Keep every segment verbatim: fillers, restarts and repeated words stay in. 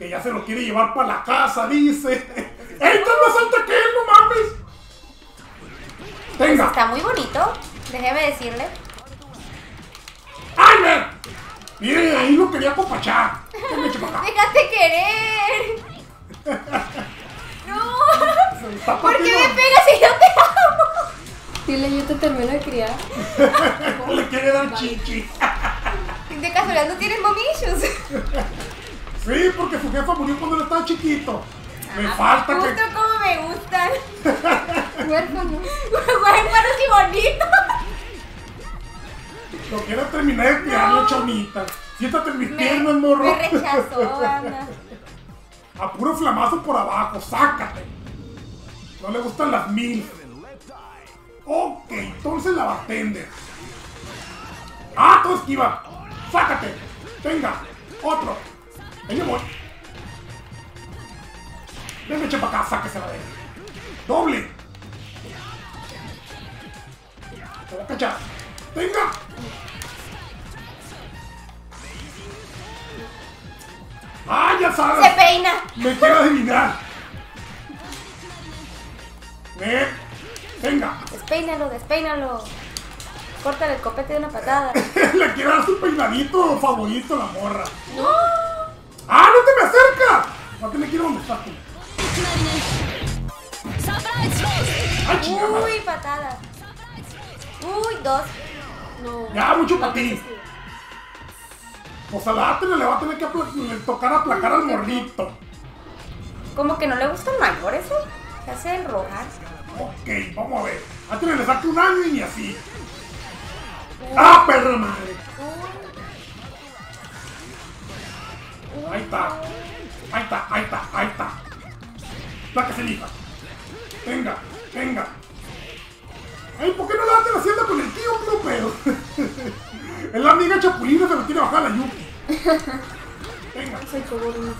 Que ya se lo quiere llevar para la casa, dice. ¡Ey, estás más alta que él, no mames! Tenga. Pues está muy bonito, déjeme decirle. ¡Ay, ver! Miren, ahí lo quería apapachar. ¡Déjate querer! ¡No! ¿Por qué me pegas si yo te amo? Dile, yo te termino de criar. Le quiere dar chichi. De casualidad no tienes mommy issues. Sí, porque su jefa murió cuando él estaba chiquito. Me Ah, falta justo que... como me gustan. Huérfanos. Huérfanos y bonitos. Lo quiero terminar de criarlo, chonita. Siéntate en mis Me, piernas, morro. me rechazó, Ana. A puro flamazo por abajo, sácate. No le gustan las mil. Ok, entonces la bartender. Ah, todo esquiva. Sácate. Venga, otro. Venga, voy. Venga, eche para acá, sáquese la de él. Doble. Te voy a cachar. Venga. Ah, ya sabes. Se peina. Me quiero adivinar. Ven. Venga. Despeínalo, despeínalo. Córtale el copete de una patada. Le quiero dar su peinadito favorito a la morra. ¡No! ¡Ah, no te me acercas! No te me quiero donde estás tú. ¡Ay, chingada! Uy, patada. Uy, dos. No. Ya, mucho para ti. Pues a la Atena le va a tener que le tocar aplacar al morrito. Como que no le gusta el mayor eso. Se hace enrojar. Ok, vamos a ver. A Atena le saca un año y ni así. ¡Ah, perra madre! Ahí está. Ahí está, ahí está, ahí está. La que se liga. Venga, venga. Ay, ¿por qué no la hacen haciendo con el tío, puro pedo? Es la amiga Chapulina, se lo quiere bajar a la Yuki. Venga. Soy como un...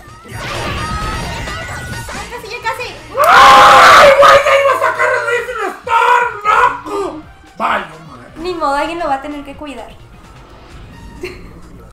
Casi, ya casi. ¡Ay, güey! ¡Ya iba a sacar el Racing Star, loco! Vaya, madre. Ni modo, alguien lo va a tener que cuidar.